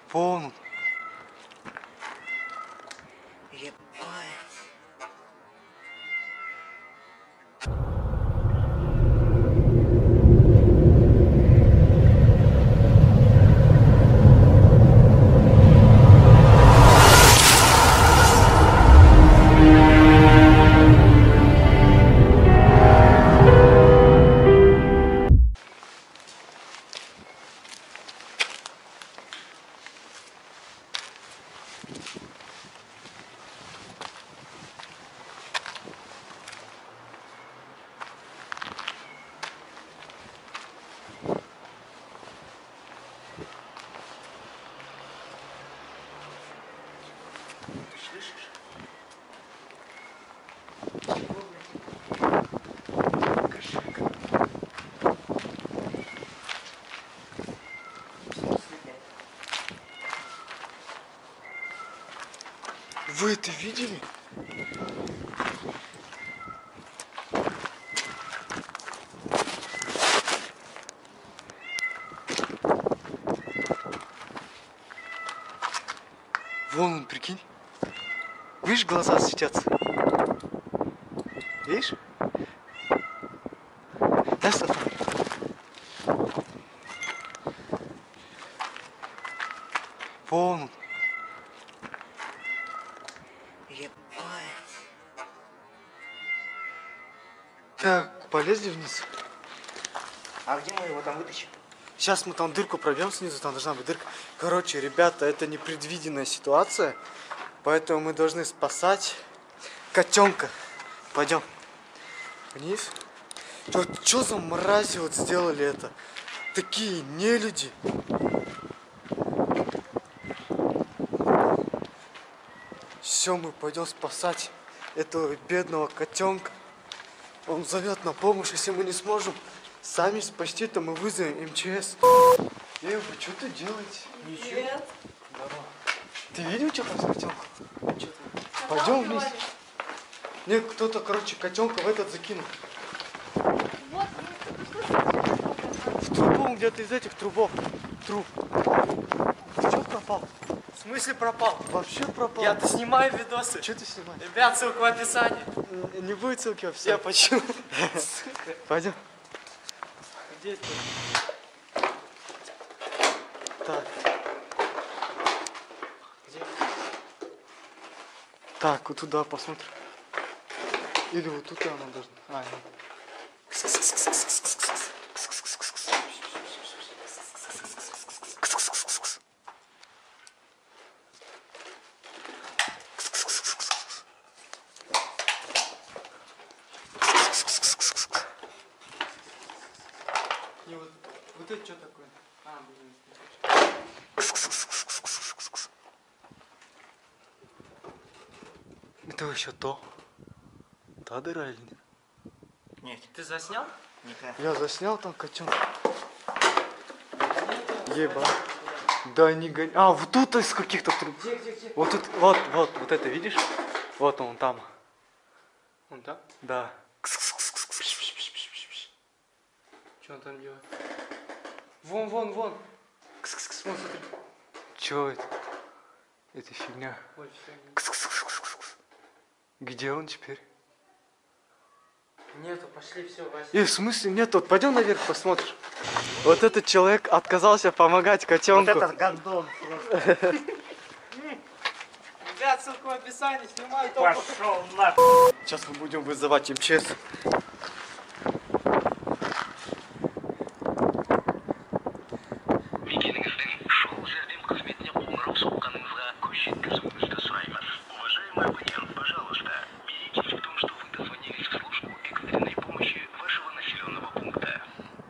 Вон. Вы это видели? Вон он, прикинь. Видишь, глаза светятся? Видишь? Да, Стефан? Вон он. Так, полезли вниз. А где мы его там вытащим? Сейчас мы там дырку пробьем снизу, там должна быть дырка. Короче, ребята, это непредвиденная ситуация, поэтому мы должны спасать котенка. Пойдем вниз. Что за мрази вот сделали это? Такие нелюди. Все, мы пойдем спасать этого бедного котенка. Он зовет на помощь, если мы не сможем сами спасти, то мы вызовем МЧС. Эй, вы что ты делаете? Ничего. Привет. Здорово. Ты видел, что там с котенком? Пойдем вниз. Мне кто-то, короче, котенка в этот закинул. Вот, в трубу где-то из этих трубов. Труб. Ты что пропал? В смысле пропал? Вообще пропал. Я-то снимаю видосы. Что ты снимаешь? Ребят, ссылка в описании. Не будет ссылки вообще. Я почему? Пойдем. Где это? Так. Где? Так, вот туда посмотрим. Или вот тут она должна. А, нет. И вот это что такое? А, блин. Это еще то. Та дыра или нет? Нет. Ты заснял? Нет. Я заснял там котенка. Еба. Да не гони. А, вот тут из каких-то труб. Где? Вот тут, вот это видишь? Вот он там. Он там? Да. Что он там делает? Вон. Вон, смотри. Чё это? Это фигня. Ой, всё. Где он теперь? Нету, пошли, все, Вася. В смысле нет? Вот пойдем наверх посмотришь. Вот этот человек отказался помогать котенку. Вот этот гандон просто. Ребят, ссылка в описании, снимаю только. Пошел нахуй. Сейчас мы будем вызывать МЧС. Уважаемый абонент, пожалуйста, убедитесь в том, что вы дозвонились в службу экстренной помощи вашего населенного пункта.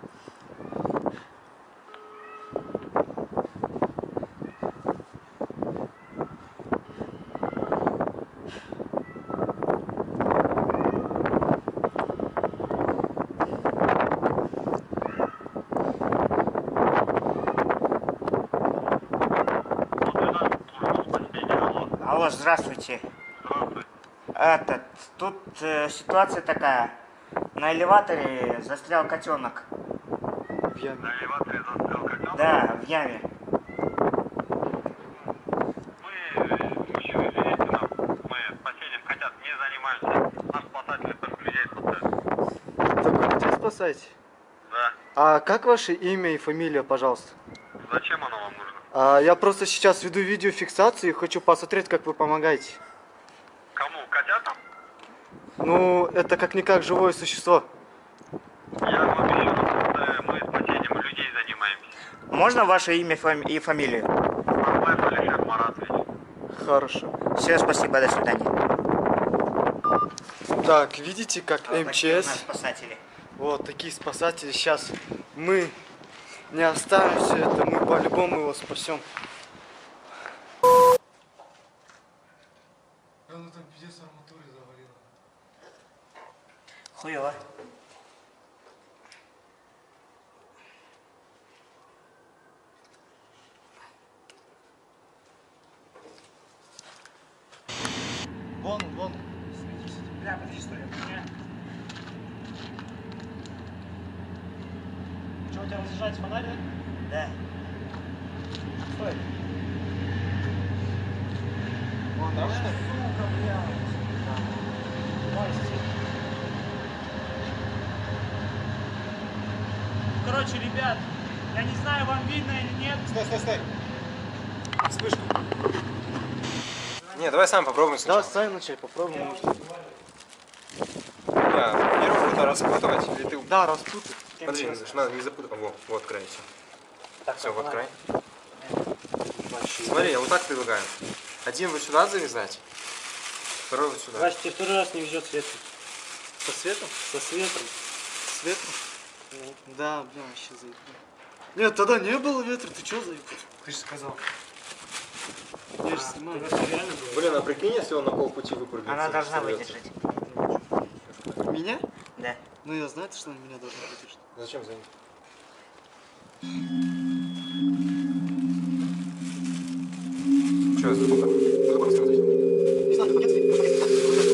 Алло, здравствуйте. Тут ситуация такая. На элеваторе застрял котенок. В яме. На элеваторе застрял котенок? Да, в яме. спасаете? Да. А как ваше имя и фамилия, пожалуйста? Зачем оно вам нужно? Я просто сейчас веду видеофиксацию и хочу посмотреть, как вы помогаете. Кому? Котятам? Ну, это как-никак живое существо. Я вам еще раз, мы спасением людей занимаемся. Можно ваше имя и фамилию? Орлаев Алишер Маратович. Хорошо. Все, спасибо, до свидания. Так, видите, как Такие у нас МЧС, спасатели. вот такие спасатели. Сейчас мы не оставим все это, мы по-любому его спасем. Ну там пиздец арматуры завалило. Хуево. Вон, вон. Бля, подожди, стой, Что, у тебя разъезжается фонарь, да? Да. Стой. Вон, да, что ли? Сука, бля. Короче, ребят, я не знаю, вам видно или нет. Стой, стой, стой. Вспышка. Не, давай сам попробуем Да, сначала. сами начали, попробуем, может. Первый буду распутывать, или ты... Да, распутать. Подожди, надо не запутать. Вот край, все. Все, вот край. Смотри, я вот так предлагаю. Один вот сюда завязать, второй вот сюда. Значит, тебе второй раз не везет свет. Со светом? Со светом. С ветром? Да, бля, вообще заебал. Нет, тогда не было ветра, ты чё заебал? Ты же сказал. Я же снимаю. Реально было. Блин, а прикинь, если он на полпути выпрыгнет. Она должна сорвётся. выдержать. Меня? Да. Ну я знаю, что она меня должна выдержать. Зачем занять? Че, звука? Звука сказать. Не знаю, пакет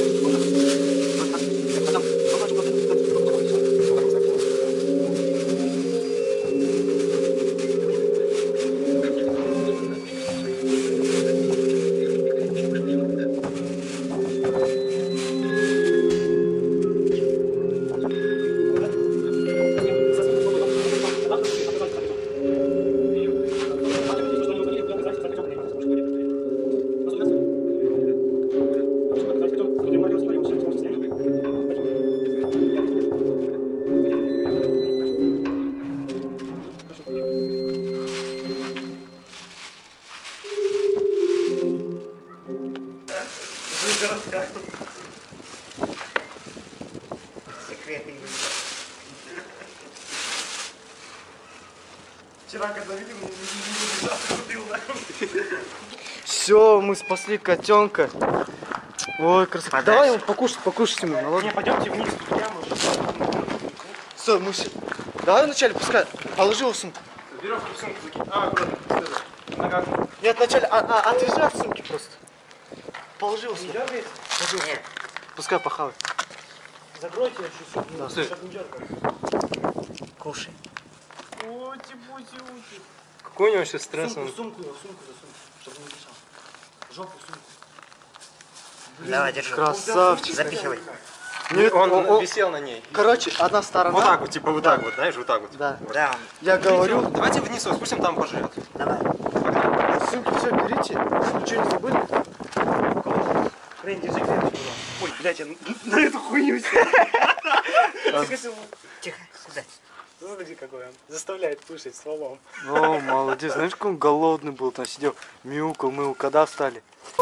Секретный вызов. Вчера, когда видел, Все, мы спасли котенка. Ой, красота. Подальше. Давай ему покушать ему, ну ладно. Не, пойдемте вниз, прямо. Стой, мы все. Давай вначале, пускай. Положи его в сумку. Веревку в сумку закинь. Аккуратно. Нога. Нет, вначале, отвяжи от сумки просто. Положи его в сумку. Нет. Пускай похавает. Закройте еще сумку. Да, стой. Чтоб не дергал. Кушай. Ути-пути-ути. Какой у него сейчас стресс? Сумку, засунь, чтобы не дышал. Жопу сумку. Давай, держи. Красавчик. Запихивай. Нет, Он висел на ней. Короче, одна сторона. Вот так вот, типа вот так вот, знаешь, вот так вот. Да. Да, он. Я говорю, Давайте вниз его спустим, там пожрет. Давай. сумки все берите. Ничего не забыли? Хрень, держи клеточку. Ой, блядь, я на эту хуйню сел. Тихо, сюда. Смотри, какой он. Заставляет кушать стволом. О, молодец. Знаешь, как он голодный был, там сидел, мяукал, мыл. Когда встали?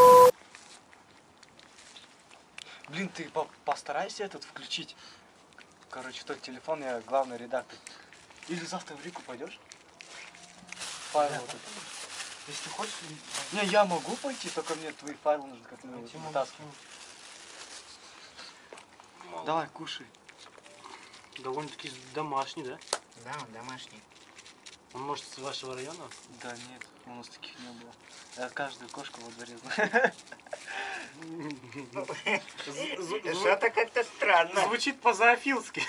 Блин, ты постарайся этот включить. Короче, тот телефон, я главный редактор. Или завтра в Рику пойдешь? Файл вот этот. Если хочешь, Не, я могу пойти, только мне твои файлы нужно как-то вытаскивать. Давай, кушай. довольно-таки домашний, да? Да, он домашний. Он может с вашего района? Да нет, у нас таких не было. Я каждую кошку во дворе знаю. Что-то как-то странно. Звучит по-зоофилски.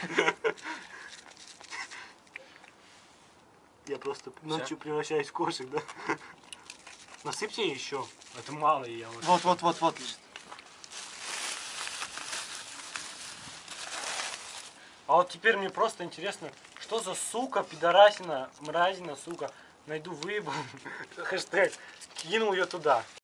Я просто ночью превращаюсь в кошек, да? Насыпьте еще. Это мало я уже. Вот лежит. А вот теперь мне просто интересно, что за сука, пидорасина, мразина, сука. Найду, выебу, хэштег, кинул ее туда.